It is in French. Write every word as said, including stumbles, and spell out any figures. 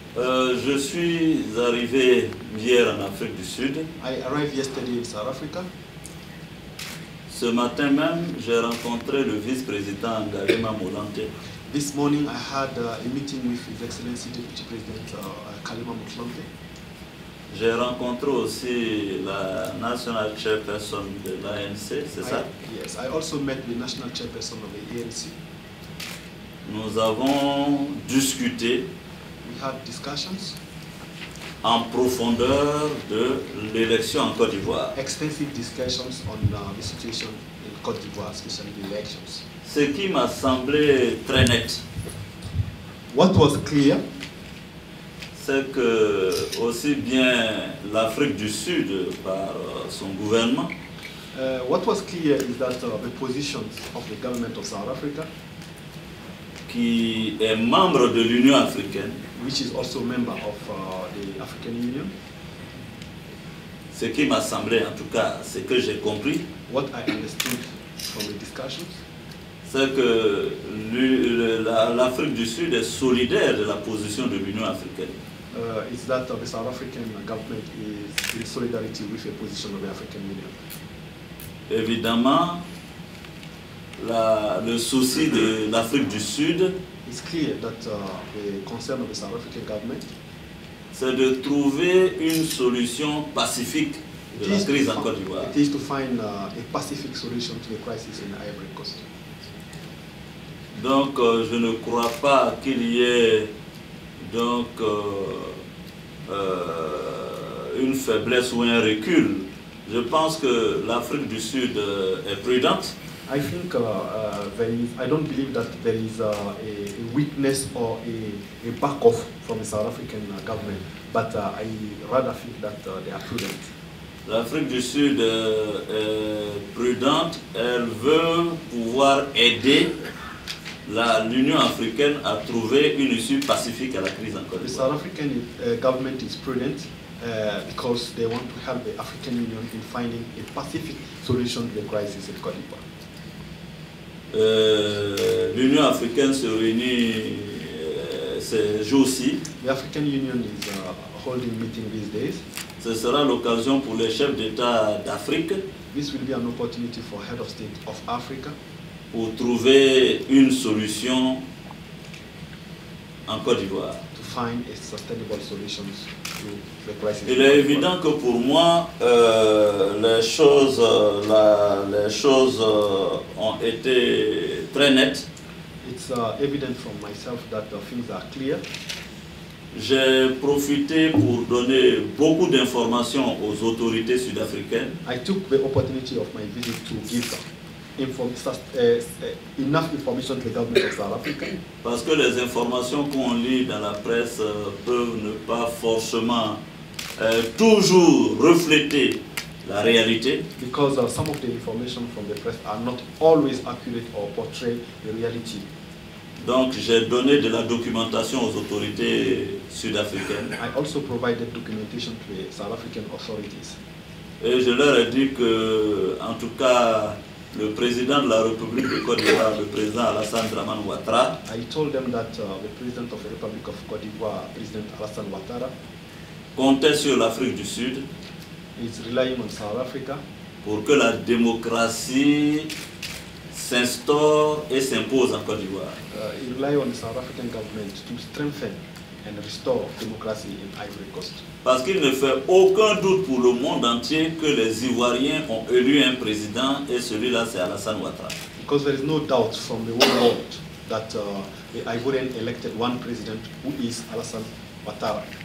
Euh, je suis arrivé hier en Afrique du Sud. I arrived yesterday in South Africa. Ce matin même, j'ai rencontré le vice-président Ngalema Motlanthe. This morning I had uh, a meeting with His Excellency Deputy President uh, Kgalema Motlanthe. J'ai rencontré aussi la national chairperson de l'A N C, c'est ça? Yes, I also met the national chairperson of the A N C. Nous avons discuté We had discussions, en profondeur de l'élection en Côte d'Ivoire. extensive discussions on uh, the situation in Côte d'Ivoire, especially the elections. Ce qui m'a semblé très net, What was clear, c'est que aussi bien l'Afrique du Sud, par son gouvernement, uh, what was clear is that uh, the positions of the government of South Africa, qui est membre de l'Union africaine, which is also a member of uh, the African Union, ce qui m'a semblé, en tout cas, ce que j'ai compris, what I understood from the discussions, c'est que l'Afrique du Sud est solidaire de la position de l'Union africaine. uh, is that uh, the South African government is in solidarity with the position of the African Union. Évidemment, la, le souci de l'Afrique du Sud, It's clear that uh, the concern of the South African government c'est de trouver une solution pacifique de it la is, to crise en find, Côte d'Ivoire. it is to find uh, a pacific solution to the crisis in Ivory Coast. Donc, euh, je ne crois pas qu'il y ait donc euh, euh, une faiblesse ou un recul. Je pense que l'Afrique du Sud euh, est prudente. I think uh, uh, there is, I don't believe that there is uh, a, a weakness or a, a back off from the South African uh, government, but uh, I rather think that uh, they are prudent. L'Afrique du Sud euh, est prudente. Elle veut pouvoir aider l'Union africaine à trouver une issue pacifique à la crise en Côte The d'Ivoire. South African uh, government is prudent uh, because they want to help the African Union in finding a pacific solution to the crisis in Côte d'Ivoire. Euh, L'Union africaine se réunit euh, ces jours-ci. The African Union is uh, holding meeting these days. Ce sera l'occasion pour les chefs d'État d'Afrique This will be an opportunity for head of state of Africa pour trouver une solution en Côte d'Ivoire. to find a sustainable solution to the crisis. Il in est Côte d'Ivoire. évident que pour moi, euh, les choses, euh, la, les choses euh, ont été très nettes. It's uh, evident from myself that uh, things are clear. J'ai profité pour donner beaucoup d'informations aux autorités sud-africaines I took the opportunity of my visit to give inform, uh, uh, enough information to the government of South Africa, parce que les informations qu'on lit dans la presse euh, peuvent ne pas forcément euh, toujours refléter la réalité. because uh, some of the information from the press are not always accurate or portray the reality. Donc j'ai donné de la documentation aux autorités sud-africaines I also provided documentation to the South African authorities. et je leur ai dit que, en tout cas, le président de la République de Côte d'Ivoire, le président Alassane Dramane Ouattara, I told them that uh, the President of the Republic of Côte d'Ivoire, President Alassane Ouattara, comptait sur l'Afrique du Sud is relying on South Africa pour que la démocratie s'instaure et s'impose en Côte d'Ivoire. uh, he rely on the South African government to strengthen and restore democracy in Ivory Coast. Parce qu'il ne fait aucun doute pour le monde entier que les Ivoiriens ont élu un président et celui-là c'est Alassane Ouattara. Because there is no doubt from the whole world that uh, the Ivorian elected one president who is Alassane Ouattara.